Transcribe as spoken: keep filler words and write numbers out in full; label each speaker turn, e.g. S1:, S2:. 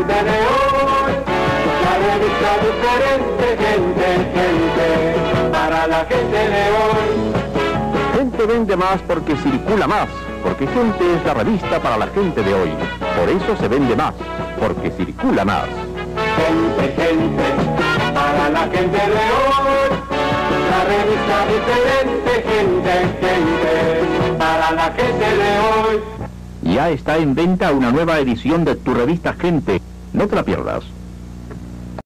S1: gente de hoy, la revista diferente, gente, gente, para la gente de hoy.
S2: Gente vende más porque circula más, porque Gente es la revista para la gente de hoy. Por eso se vende más, porque circula más.
S1: Gente, gente, para la gente de hoy, la revista diferente, gente, gente, para la gente de hoy.
S2: Ya está en venta una nueva edición de tu revista Gente. No te la pierdas.